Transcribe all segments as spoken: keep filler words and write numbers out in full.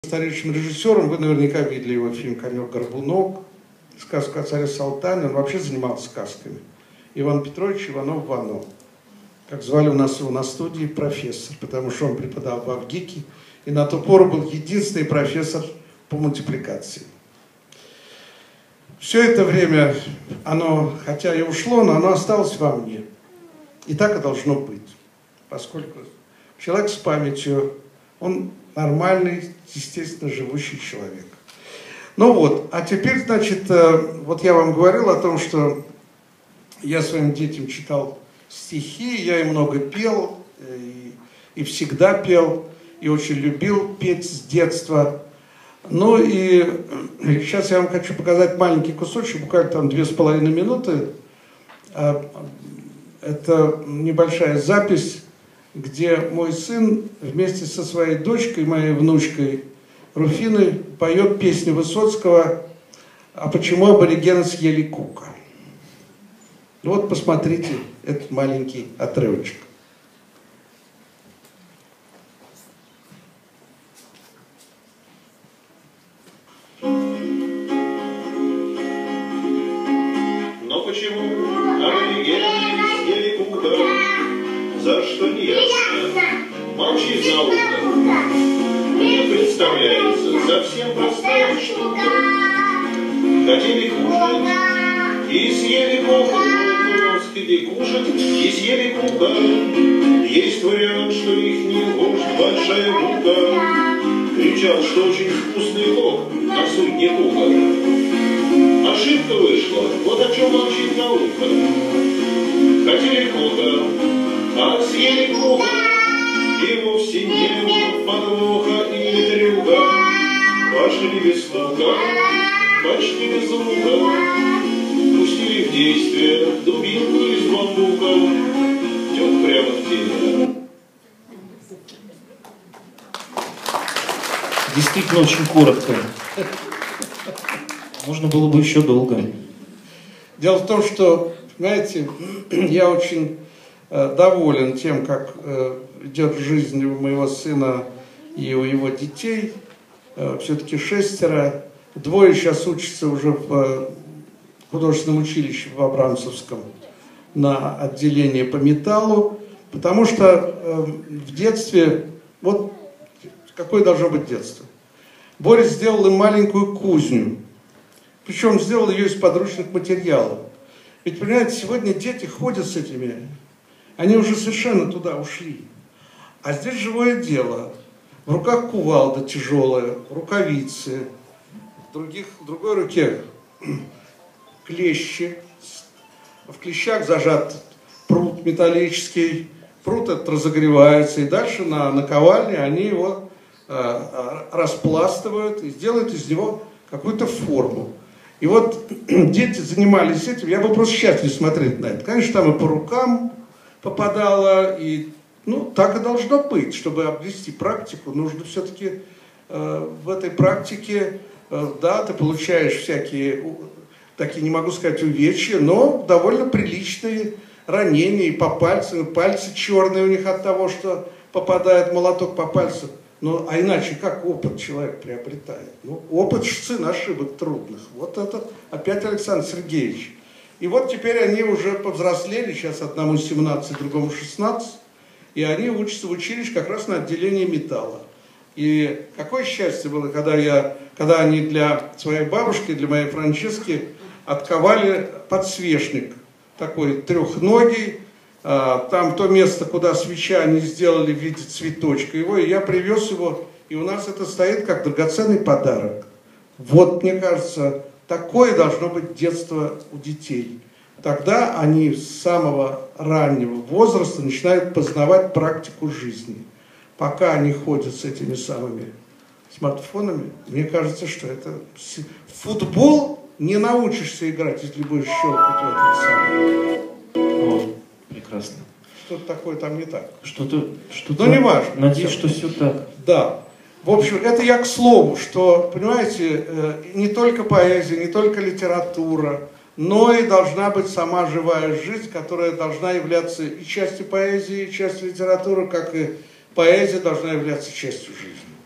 Старейшим режиссером, вы наверняка видели его фильм «Конек-горбунок», сказку о царе Салтане. Он вообще занимался сказками. Иван Петрович Иванов-Вано. Как звали у нас его на студии, профессор, потому что он преподавал в ГИКе и на ту пору был единственный профессор по мультипликации. Все это время, оно, хотя и ушло, но оно осталось во мне. И так и должно быть. Поскольку человек с памятью, он нормальный, естественно, живущий человек. Ну вот, а теперь, значит, вот я вам говорил о том, что я своим детям читал стихи, я и много пел, и, и всегда пел, и очень любил петь с детства. Ну и сейчас я вам хочу показать маленький кусочек, буквально там две с половиной минуты. Это небольшая запись, где мой сын вместе со своей дочкой, моей внучкой Руфиной, поет песню Высоцкого «А почему аборигены съели кука?». Ну вот посмотрите этот маленький отрывочек. Но почему аборигены съели кука? За что не ясно? Молчи за ухо. Мне представляется совсем простая штука. Хотели кушать и съели кука. Хотели кушать и съели кука. Есть вариант, что их не вождь большая мука. Кричал, что очень вкусный лук на судне кука. Ошибка вышла, вот о чем молчит наука. Хотели кука, а съели кука. И вовсе не было подвоха или трюка. Пошли без стука, почти без звука. Пустили в действие дубинку из бамбука. Тёк прямо в тело. Действительно очень коротко. Можно было бы еще долго. Дело в том, что, понимаете, я очень э, доволен тем, как э, идет жизнь у моего сына и у его детей. Э, все-таки шестеро. Двое сейчас учатся уже в э, художественном училище в Абрамцевском на отделении по металлу. Потому что э, в детстве, вот какое должно быть детство. Борис сделал им маленькую кузню. Причем сделал ее из подручных материалов. Ведь, понимаете, сегодня дети ходят с этими, они уже совершенно туда ушли. А здесь живое дело. В руках кувалда тяжелая, рукавицы, в, других, в другой руке клещи. В клещах зажат прут металлический, прут этот разогревается, и дальше на наковальне они его э, распластывают и делают из него какую-то форму. И вот дети занимались этим, я был просто счастлив смотреть на это. Конечно, там и по рукам попадало, и ну, так и должно быть. Чтобы обвести практику, нужно все-таки э, в этой практике, э, да, ты получаешь всякие, такие, не могу сказать, увечья, но довольно приличные ранения и по пальцам, пальцы черные у них от того, что попадает молоток по пальцу. Ну, а иначе как опыт человек приобретает? Ну, опыт сын ошибок трудных. Вот это опять Александр Сергеевич. И вот теперь они уже повзрослели, сейчас одному семнадцать, другому шестнадцать, и они учатся в училище как раз на отделении металла. И какое счастье было, когда, я, когда они для своей бабушки, для моей Франчески отковали подсвечник, такой трехногий. Там то место, куда свеча они сделали в виде цветочка его, и я привез его, и у нас это стоит как драгоценный подарок. Вот, мне кажется, такое должно быть детство у детей. Тогда они с самого раннего возраста начинают познавать практику жизни. Пока они ходят с этими самыми смартфонами, мне кажется, что это... В футбол не научишься играть, если будешь щелкать в этот самый... Прекрасно. Что-то такое там не так. Что-то, что-то. Но не важно. Надеюсь, что все так. Да. В общем, это я к слову, что, понимаете, не только поэзия, не только литература, но и должна быть сама живая жизнь, которая должна являться и частью поэзии, и частью литературы, как и поэзия должна являться частью жизни.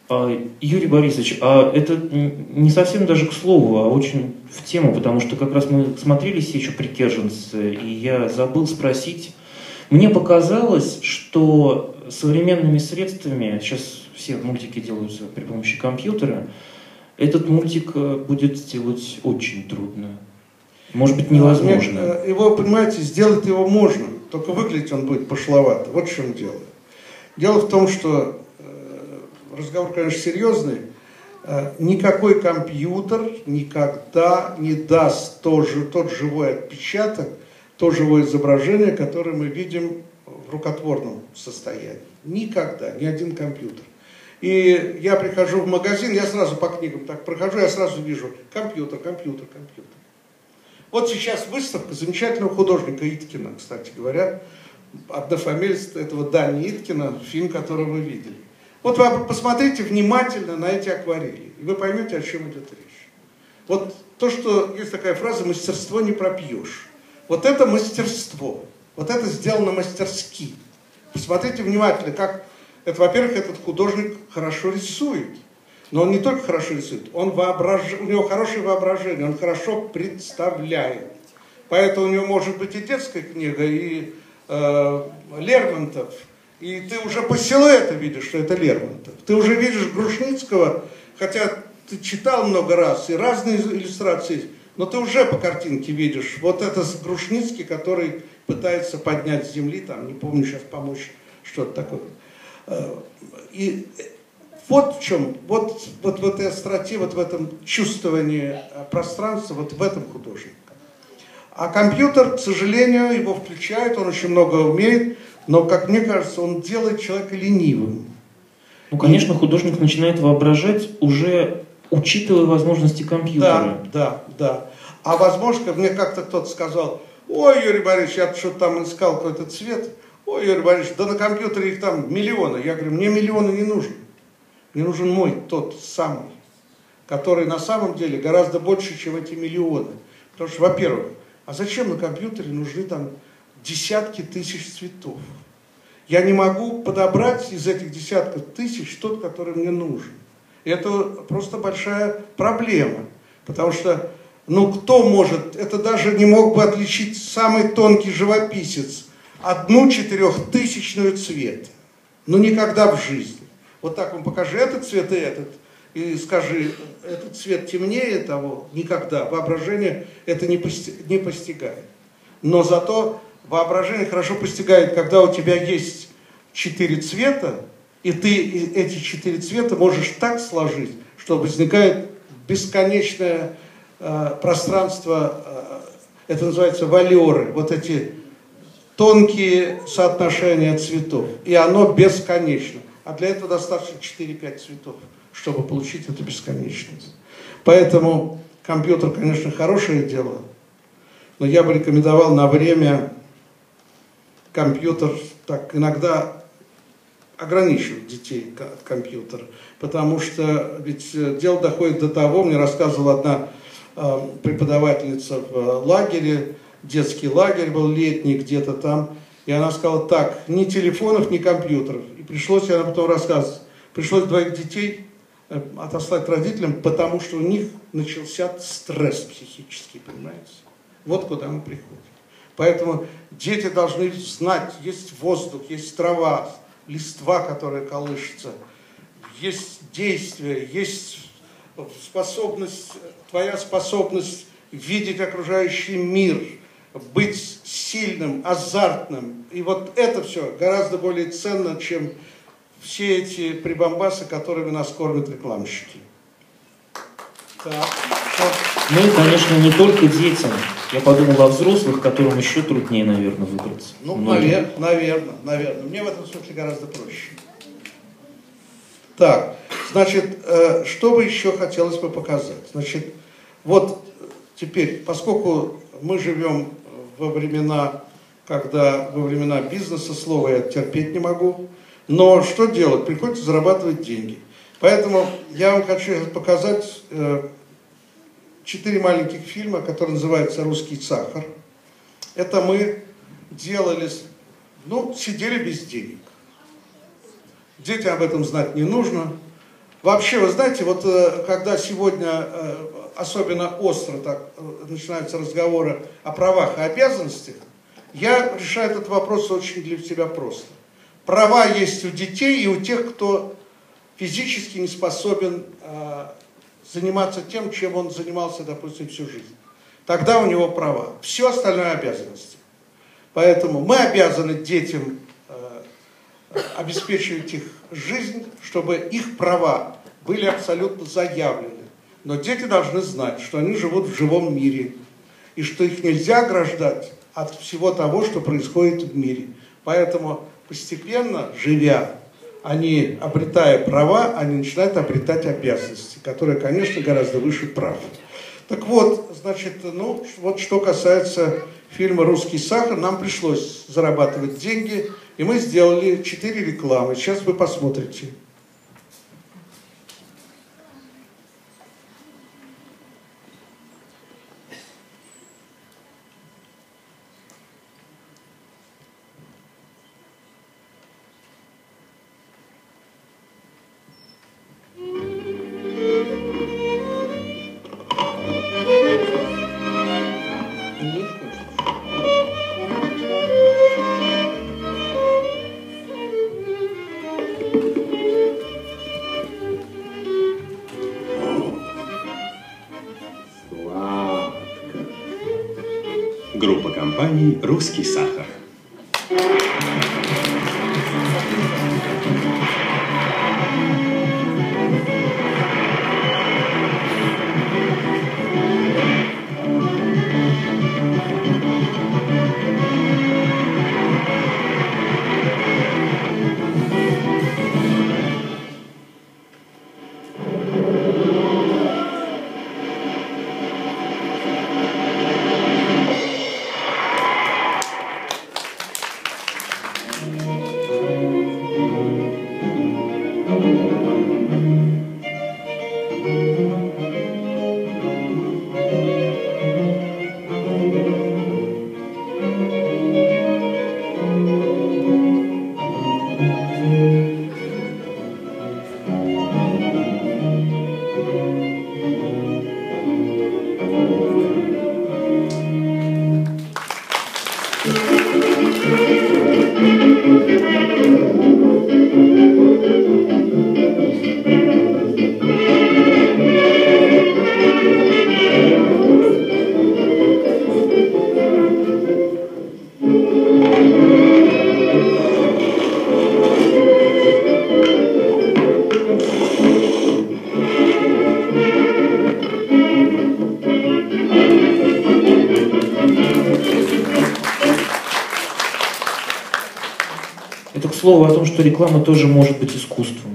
Юрий Борисович, а это не совсем даже к слову, а очень в тему, потому что как раз мы смотрели «Сечу Прикерженца», и я забыл спросить. Мне показалось, что современными средствами, сейчас все мультики делаются при помощи компьютера, этот мультик будет сделать очень трудно. Может быть, невозможно. Нет, его, понимаете, сделать его можно, только выглядеть он будет пошловато. Вот в чем дело. Дело в том, что разговор, конечно, серьезный. Никакой компьютер никогда не даст тот, же, тот живой отпечаток, то живое изображение, которое мы видим в рукотворном состоянии. Никогда, ни один компьютер. И я прихожу в магазин, я сразу по книгам так прохожу, я сразу вижу компьютер, компьютер, компьютер. Вот сейчас выставка замечательного художника Иткина, кстати говоря, однофамильец этого Дани Иткина, фильм, который вы видели. Вот вы посмотрите внимательно на эти акварели, и вы поймете, о чем идет речь. Вот то, что есть такая фраза «мастерство не пропьешь». Вот это мастерство, вот это сделано мастерски. Посмотрите внимательно, как это, во-первых, этот художник хорошо рисует. Но он не только хорошо рисует, он воображ... у него хорошее воображение, он хорошо представляет. Поэтому у него может быть и детская книга, и э, Лермонтов. И ты уже по силуэту видишь, что это Лермонтов. Ты уже видишь Грушницкого, хотя ты читал много раз, и разные иллюстрации, но ты уже по картинке видишь. Вот это Грушницкий, который пытается поднять с земли, там, не помню сейчас, помочь, что-то такое. И вот в чем, вот, вот в этой остроте, вот в этом чувствовании пространства, вот в этом художник. А компьютер, к сожалению, его включает, он очень много умеет, но, как мне кажется, он делает человека ленивым. Ну, конечно, художник начинает воображать, уже учитывая возможности компьютера. Да, да, да. А возможно, мне как-то кто-то сказал: ой, Юрий Борисович, я что-то там искал какой-то цвет. Ой, Юрий Борисович, да на компьютере их там миллионы. Я говорю, мне миллионы не нужен. Мне нужен мой, тот самый, который на самом деле гораздо больше, чем эти миллионы. Потому что, во-первых, а зачем на компьютере нужны там десятки тысяч цветов? Я не могу подобрать из этих десятков тысяч тот, который мне нужен. И это просто большая проблема. Потому что, ну, кто может, это даже не мог бы отличить самый тонкий живописец одну четырехтысячную цвета. Ну, никогда в жизни. Вот так вам покажи этот цвет и этот, и скажи, этот цвет темнее того, никогда. Воображение это не, пости, не постигает. Но зато воображение хорошо постигает, когда у тебя есть четыре цвета, и ты эти четыре цвета можешь так сложить, что возникает бесконечное э, пространство, э, это называется валеры, вот эти тонкие соотношения цветов. И оно бесконечно. А для этого достаточно четыре-пять цветов, чтобы получить эту бесконечность. Поэтому компьютер, конечно, хорошее дело, но я бы рекомендовал на время компьютер так иногда ограничивать детей от компьютера. Потому что ведь дело доходит до того, мне рассказывала одна э, преподавательница в лагере, детский лагерь был летний где-то там, и она сказала так: ни телефонов, ни компьютеров. И пришлось, она потом рассказывать, пришлось двоих детей отослать родителям, потому что у них начался стресс психический, понимаете? Вот куда мы приходим. Поэтому дети должны знать, есть воздух, есть трава, листва, которая колышется, есть действие, есть способность, твоя способность видеть окружающий мир, быть сильным, азартным. И вот это все гораздо более ценно, чем все эти прибамбасы, которыми нас кормят рекламщики. Так. Ну и, конечно, не только детям. Я подумал о взрослых, которым еще труднее, наверное, выбраться. Ну, наверное, наверное, наверное. Мне в этом смысле гораздо проще. Так, значит, что бы еще хотелось бы показать? Значит, вот теперь, поскольку мы живем во времена, когда во времена бизнеса, слова я терпеть не могу, но что делать? Приходится зарабатывать деньги. Поэтому я вам хочу показать четыре маленьких фильма, которые называются «Русский сахар». Это мы делали, ну, сидели без денег. Детям об этом знать не нужно. Вообще, вы знаете, вот когда сегодня особенно остро так начинаются разговоры о правах и обязанностях, я решаю этот вопрос очень для себя просто. Права есть у детей и у тех, кто физически не способен э, заниматься тем, чем он занимался, допустим, всю жизнь. Тогда у него права. Все остальное обязанности. Поэтому мы обязаны детям э, обеспечивать их жизнь, чтобы их права были абсолютно заявлены. Но дети должны знать, что они живут в живом мире, и что их нельзя ограждать от всего того, что происходит в мире. Поэтому постепенно, живя, они, обретая права, они начинают обретать обязанности, которые, конечно, гораздо выше прав. Так вот, значит, ну, вот что касается фильма «Русский сахар», нам пришлось зарабатывать деньги, и мы сделали четыре рекламы. Сейчас вы посмотрите. Группа компаний «Русский сахар». Слово о том, что реклама тоже может быть искусством.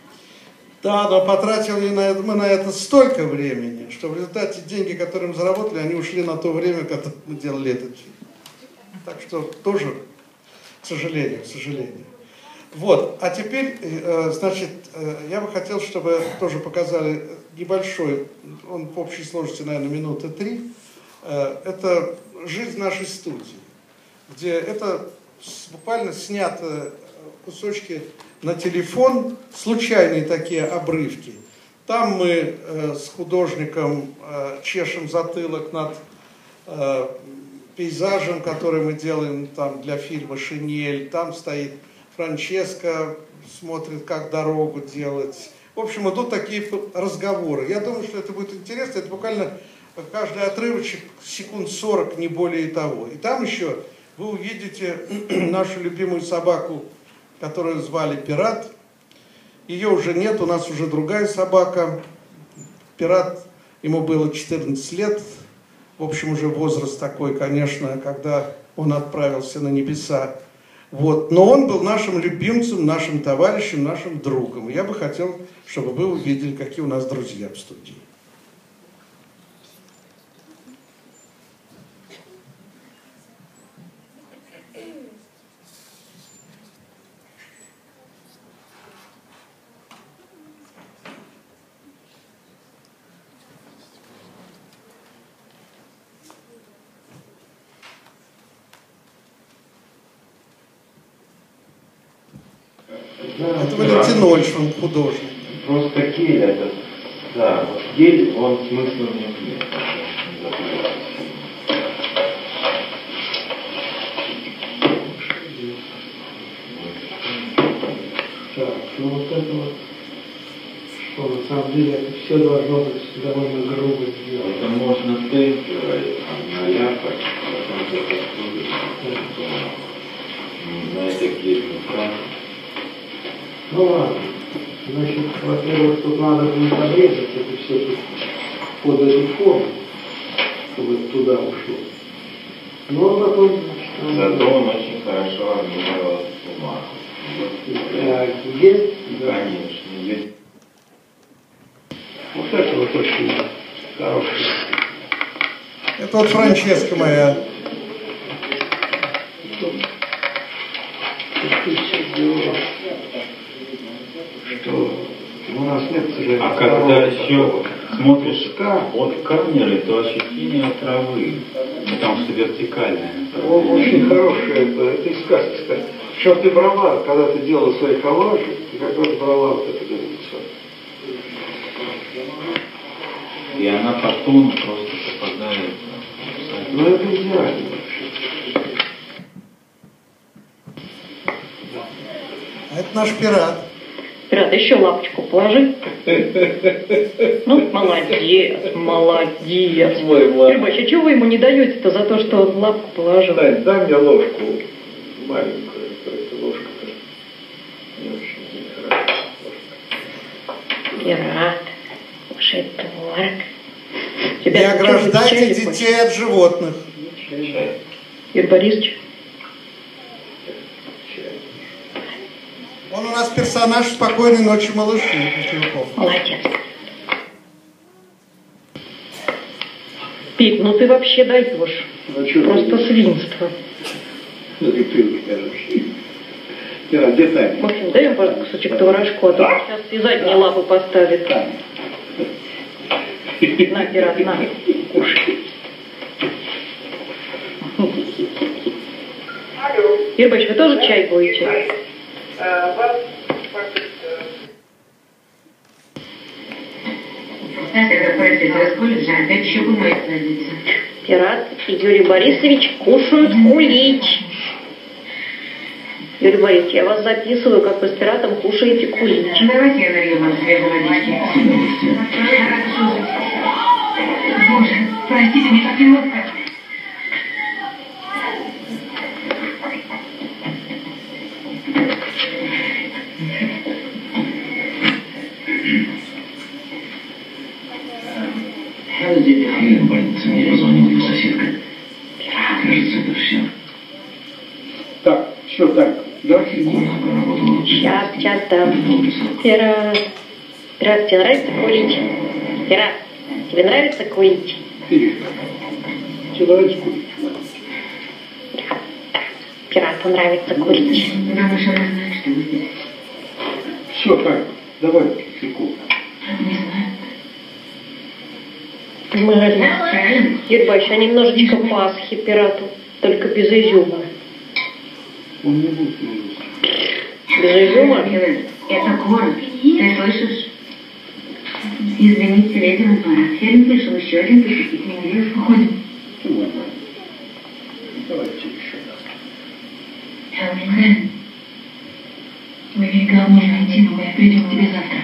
Да, но потратили на это, мы на это столько времени, что в результате деньги, которые мы заработали, они ушли на то время, когда мы делали этот фильм. Так что тоже, к сожалению, к сожалению. Вот, а теперь, значит, я бы хотел, чтобы тоже показали небольшой, он в общей сложности, наверное, минуты три. Это жизнь нашей студии, где это буквально снято кусочки на телефон, случайные такие обрывки. Там мы э, с художником э, чешем затылок над э, пейзажем, который мы делаем там для фильма «Шинель». Там стоит Франческа, смотрит, как дорогу делать. В общем, идут такие разговоры. Я думаю, что это будет интересно. Это буквально каждый отрывочек секунд сорок, не более того. И там еще вы увидите нашу любимую собаку, которую звали Пират. Ее уже нет, у нас уже другая собака. Пират, ему было четырнадцать лет. В общем, уже возраст такой, конечно, когда он отправился на небеса. Вот. Но он был нашим любимцем, нашим товарищем, нашим другом. И я бы хотел, чтобы вы увидели, какие у нас друзья в студии. Это Валентин Ольш, он художник. Просто гель этот, да, гель, он смысла нет. Так, ну вот это вот, что на самом деле это все должно быть довольно грубо сделано. Это можно тейпировать, наляпать, потом закоптурить. На это гель красить. Ну ладно. Значит, во-первых, тут надо будет обрезать это все тут под эту форму, чтобы это туда ушло. Ну а потом, значит, Зато он очень хорошо обменивался бумагу. Так, есть? Да. Конечно, есть. Вот это вот очень хорошее. Это вот Франческа моя. Что у нас нет, к сожалению, А когда второго еще такого смотришь куска. от камеры, то ощущение травы, потому что вертикальное. Он очень хороший, это, это из сказки, кстати. Причем ты брала, когда ты делала свои коллажи, ты как раз брала вот это лицо. И она по тону просто попадает. Ну это идеально вообще. А это наш пират. Пират, еще лапочку положи. Ну, молодец, молодец. Рыбач, а чего вы ему не даете-то за то, что он лапку положил? Дай, дай мне ложку маленькую. Эта ложка-то не очень хорошая ложка. Пират, кушай торг. Не ограждайте детей от животных. Юрий Борисович. Он у нас персонаж «Спокойной ночи, малыши». Молодец. Пик, ну ты вообще даешь. Ну, что Просто ты? свинство. Ну ты ты скажешь. Я детально. В общем, дай ему, пожалуйста, кусочек творожку, а то сейчас и задние лапы поставит. На, пират, на, кушай. Юрий Борисович, вы тоже чай будете? Пират и Юрий Борисович кушают кулич. Юрий Борисович, я вас записываю, как вы с пиратом кушаете кулич. Давайте я налью вам свежей водички. С удовольствием. Боже, простите, мне так неловко. В больнице мне позвонила его соседка. Кажется, это все. Так, все так. Да? Она проработала лучше. Сейчас, сейчас, да. Пират. Пират, тебе нравится кулич? Пират, тебе нравится кулич? Тебе нравится кулич? Пирату нравится кулич. Нам уже знать, что вы здесь. Все так. Давай кофейку. Не знаю. Мэри. Юрий Борисович, а немножечко пасхи пирату, только без изюма. Он не будет не есть. Без изюма? Это короб. Ты слышишь? Извините, леди Мапарат. Фильм пришел еще один посетитель. Где уходим? Давайте еще раз. Хелен, мы берега можно идти, но мы придем к тебе завтра.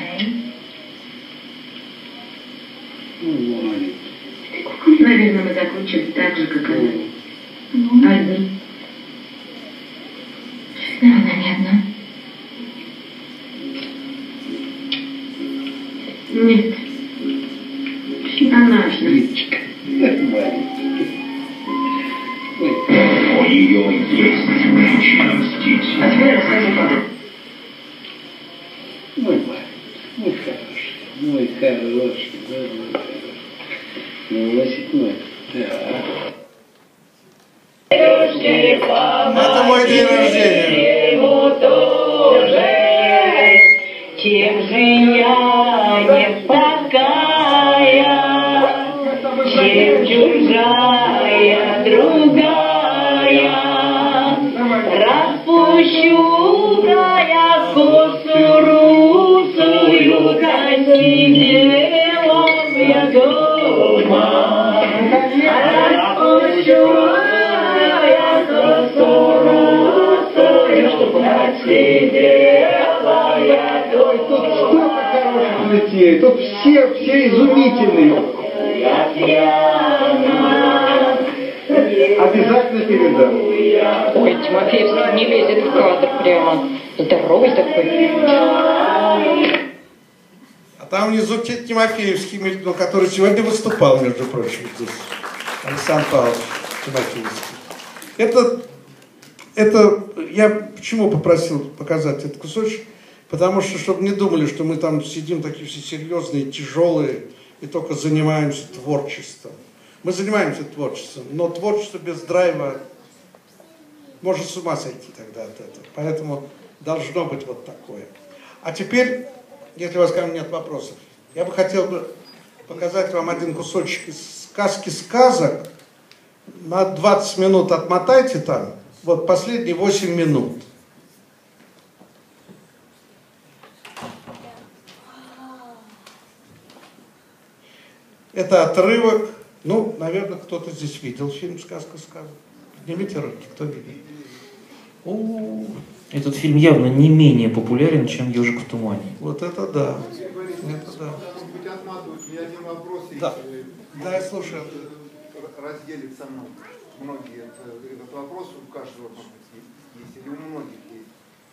Ну, ладно. Наверное, мы закончим так же, как она. Одни. Она не одна. Нет. Она одна. У нее есть причина мстить. А теперь расскажи, как. Мой маленький, мой хороший, мой хороший, да, мой хороший. Ну, восьмой. Да. Это мой день рождения. Чем же я не такая, чем чужая другая, распущу-ка я косу русую. дома, распущу я косу, чтобы отсидела я. Ой, тут столько хороших детей, тут все, все изумительные. Обязательно передам. Ой, Тимофеевский не лезет в кадр прямо. Здоровый такой. А там внизу Тимофеевский, ну, который сегодня выступал, между прочим, здесь. Александр Павлович Тимофеевский. Это, это, я почему попросил показать этот кусочек? Потому что, чтобы не думали, что мы там сидим такие все серьезные, тяжелые и только занимаемся творчеством. Мы занимаемся творчеством, но творчество без драйва может с ума сойти тогда от этого. Поэтому должно быть вот такое. А теперь, если у вас ко мне нет вопросов, я бы хотел бы показать вам один кусочек из сказки сказок. На двадцать минут отмотайте там, вот последние восемь минут. Это отрывок. Ну, наверное, кто-то здесь видел фильм «Сказка сказок». Поднимите руки, кто видел. О, этот фильм явно не менее популярен, чем «Ежик в тумане». Вот это да. Это да. Да, да, я слушаю. Разделится многие этот вопрос, у каждого есть, или у многих есть.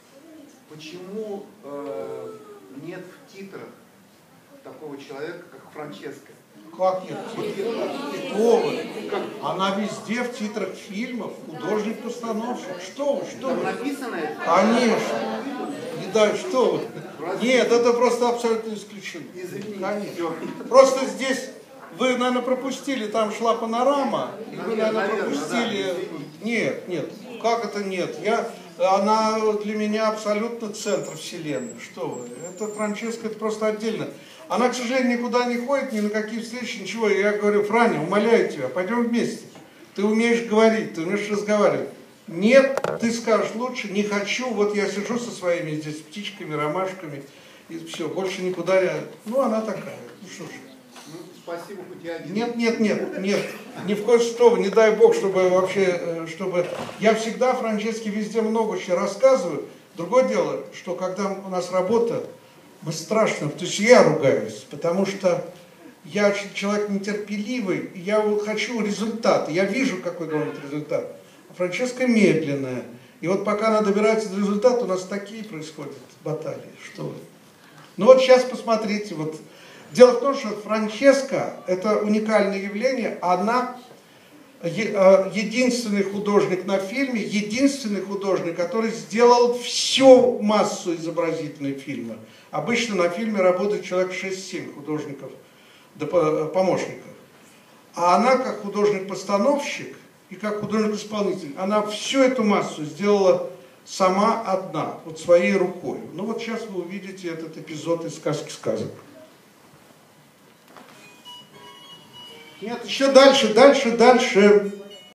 Почему э, нет в титрах такого человека, как Франческо? Как нет? Что вы? Она везде в титрах фильмов, художник-постановщик. Что вы, что вы? Написано это? Конечно. Не да, что вы? Нет, это просто абсолютно исключено. Извините. Конечно. Просто здесь вы, наверное, пропустили, там шла панорама, и вы, наверное, пропустили. Нет, нет. Как это нет? Я, она для меня абсолютно центр вселенной. Что вы? Это Франческо, это просто отдельно. Она, к сожалению, никуда не ходит, ни на какие встречи, ничего. И я говорю: Франя, умоляю тебя, пойдем вместе. Ты умеешь говорить, ты умеешь разговаривать. Нет, ты скажешь лучше, не хочу, вот я сижу со своими здесь птичками, ромашками, и все, больше никуда я... Ну, она такая, ну что ж. Ну, спасибо, хоть я один. Нет, нет, нет, нет, ни в коем случае, не дай бог, чтобы вообще, чтобы... Я всегда Франческе везде много чего рассказываю. Другое дело, что когда у нас работа, мы страшно, то есть я ругаюсь, потому что я человек нетерпеливый, и я хочу результата, я вижу, какой должен быть результат. А Франческо медленная. И вот пока она добирается до результата, у нас такие происходят баталии, что вы. Ну вот сейчас посмотрите, вот. Дело в том, что Франческо – это уникальное явление, она единственный художник на фильме, единственный художник, который сделал всю массу изобразительных фильмов. Обычно на фильме работает человек шесть-семь художников, помощников. А она, как художник-постановщик и как художник-исполнитель, она всю эту массу сделала сама одна, вот своей рукой. Ну вот сейчас вы увидите этот эпизод из «Сказки сказок». Нет, еще дальше, дальше, дальше.